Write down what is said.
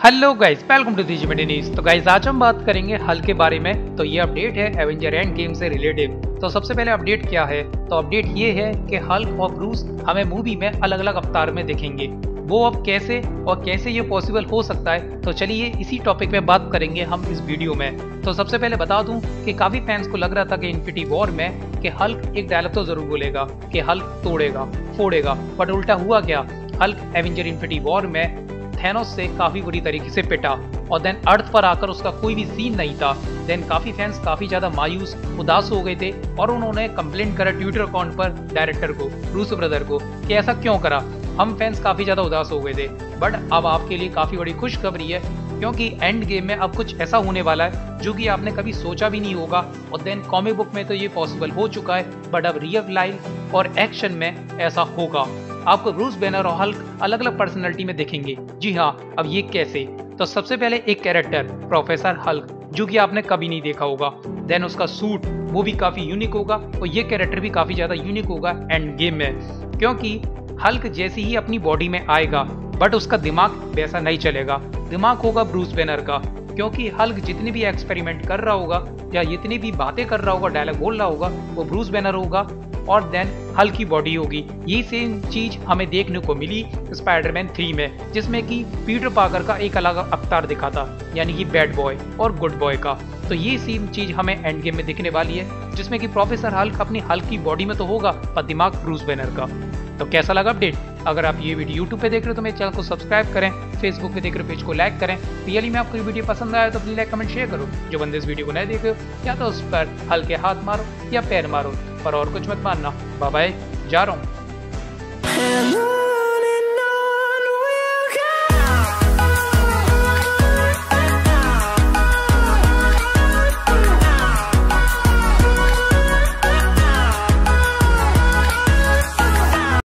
Hello guys, welcome to news. तो guys आज हम बात करेंगे हल्क के बारे में। तो ये अपडेट है एवेंजर एंड गेम से रिलेटेड। तो सबसे पहले अपडेट क्या है, तो अपडेट ये है कि हल्क और ब्रूस हमें मूवी में अलग अलग अवतार में दिखेंगे। वो अब कैसे और कैसे ये पॉसिबल हो सकता है, तो चलिए इसी टॉपिक में बात करेंगे हम इस वीडियो में। तो सबसे पहले बता दूं कि काफी फैंस को लग रहा था कि इन्फिनिटी वॉर में कि हल्क एक डायलॉग तो जरूर बोलेगा कि हल्क तोड़ेगा फोड़ेगा, बट उल्टा हुआ क्या, हल्क एवेंजर इन्फिनिटी वॉर में थैनोस से काफी बुरी तरीके से पिटा और देन अर्थ पर आकर उसका कोई भी सीन नहीं था। देन काफी फैंस काफी ज्यादा मायूस उदास हो गए थे और उन्होंने कंप्लेंट करा ट्विटर अकाउंट पर डायरेक्टर को, रूसो ब्रदर को, कि ऐसा क्यों करा। हम फैंस काफी ज्यादा उदास हो गए थे, बट अब आपके लिए काफी बड़ी खुशखबरी है क्योंकि एंड गेम में अब कुछ ऐसा होने वाला है जो कि आपने कभी सोचा भी नहीं होगा। और देन कॉमिक बुक में तो ये पॉसिबल हो चुका है, बट अब रियल लाइफ और एक्शन में ऐसा होगा। आपको ब्रूस बैनर और हल्क अलग अलग पर्सनैलिटी में दिखेंगे। जी हाँ, अब ये कैसे, तो सबसे पहले एक कैरेक्टर प्रोफेसर हल्क जो कि आपने कभी नहीं देखा होगा। देन उसका सूट वो भी काफी यूनिक होगा और ये कैरेक्टर भी काफी ज्यादा यूनिक होगा एंड गेम में, क्योंकि हल्क जैसे ही अपनी बॉडी में आएगा बट उसका दिमाग वैसा नहीं चलेगा। दिमाग होगा ब्रूस बैनर का, क्योंकि हल्क जितनी भी एक्सपेरिमेंट कर रहा होगा या जितनी भी बातें कर रहा होगा, डायलॉग बोल रहा होगा, वो ब्रूस बैनर होगा और देन हल्क की बॉडी होगी। ये सेम चीज हमें देखने को मिली स्पाइडरमैन 3 में, जिसमें कि पीटर पार्कर का एक अलग अवतार दिखा था, यानी कि बैड बॉय और गुड बॉय का। तो ये सेम चीज हमें एंड गेम में दिखने वाली है, जिसमें कि प्रोफेसर हल्क अपनी हल्क की बॉडी में तो होगा पर दिमाग ब्रूस बैनर का। तो कैसा लगा अपडेट? अगर आप ये वीडियो यूट्यूब पे देख रहे हो तो मेरे चैनल को सब्सक्राइब करें, फेसबुक पे देख रहे हो पेज को लाइक करें। रियली में आपको ये वीडियो पसंद आया तो प्लीज लाइक कमेंट शेयर करो। जो बंदे इस वीडियो को नहीं देख रहे हो या तो उस पर हल्के हाथ मारो या पैर मारो, पर और कुछ मत मानना। बाय बाय, जा रहा हूँ।